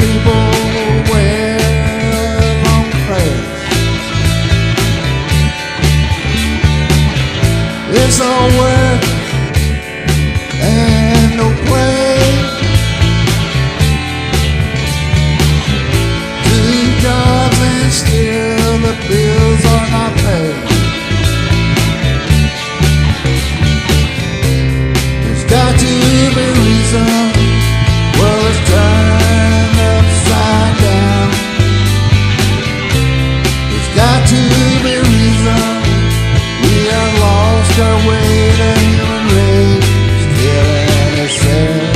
people wear long clothes. It's all work and no play. Two jobs and still the bills are not paid. There's got to be a reason. Well, it's turned upside down. There's got to be a reason. We have lost our way to human race, killing ourselves.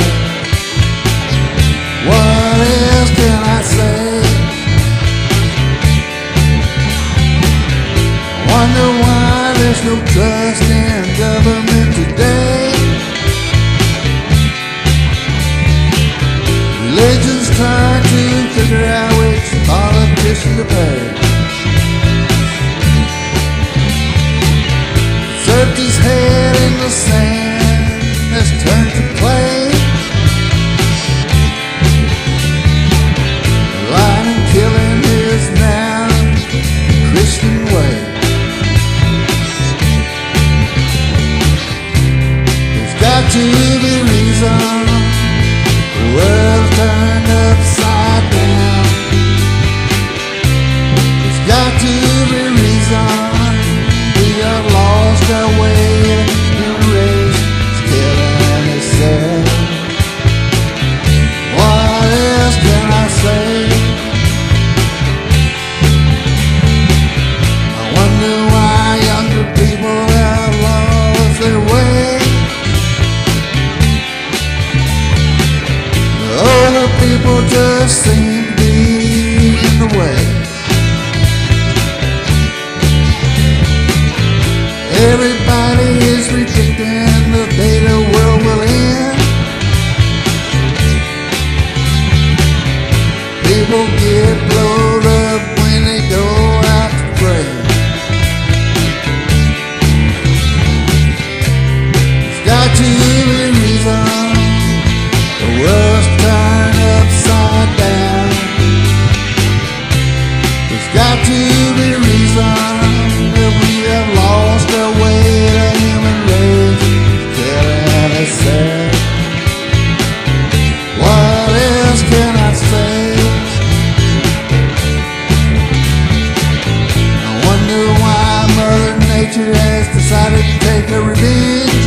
What else can I say? I wonder why there's no trust in government today. Religion's trying to figure out which politician to pay. Served his head in the sand, has turned to clay. Lying and killing is now the Christian way. There's got to be a reason. The world's turned upside down. There's got to be a reason. We have lost our way. Human race is killing itself. What else can I say? I wonder why younger people have lost their way. Older people just seem to be in the way. Everybody is predicting the day the world will end. People get blowed up when they go out to pray. There's got to be a reason. The world's turned upside down. There's got to be a reason that we have lost our way to human race, killing itself. What else can I say? I wonder why Mother Nature has decided to take her revenge.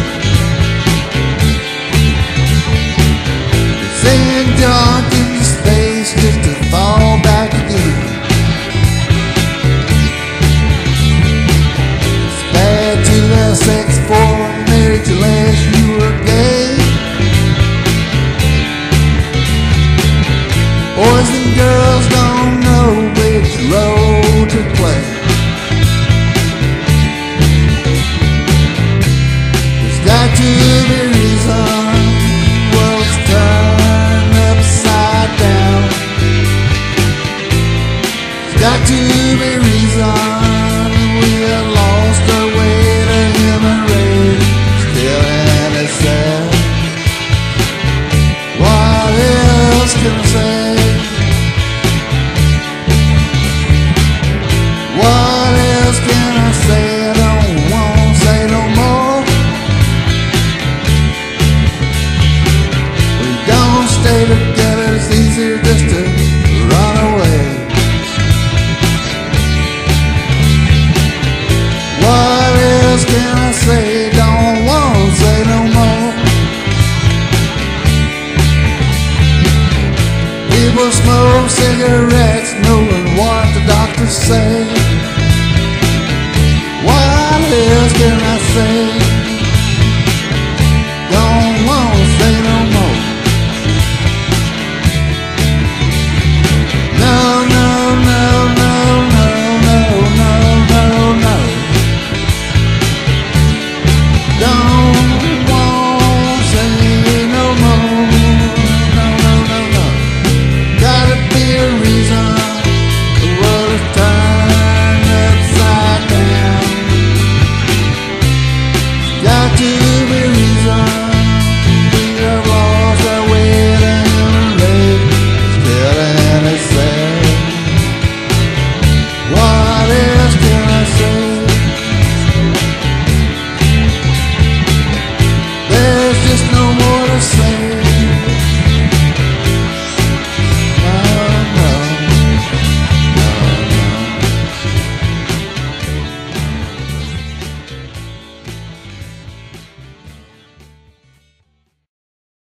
Send junk into space just to fall back again. It's bad to have sex for marriage unless you were gay. Boys and girls don't know which role to play. There's got to be a reason. Well, it's turned upside down. There's got to be a reason. We have lost our way to human race, killing itself. What else can I say? What else can I say? I don't want to say no more. We don't stay together, it's easier just to run away. What else can I say? Don't want to say no more. People smoke cigarettes knowing what the doctors say. What else can I say?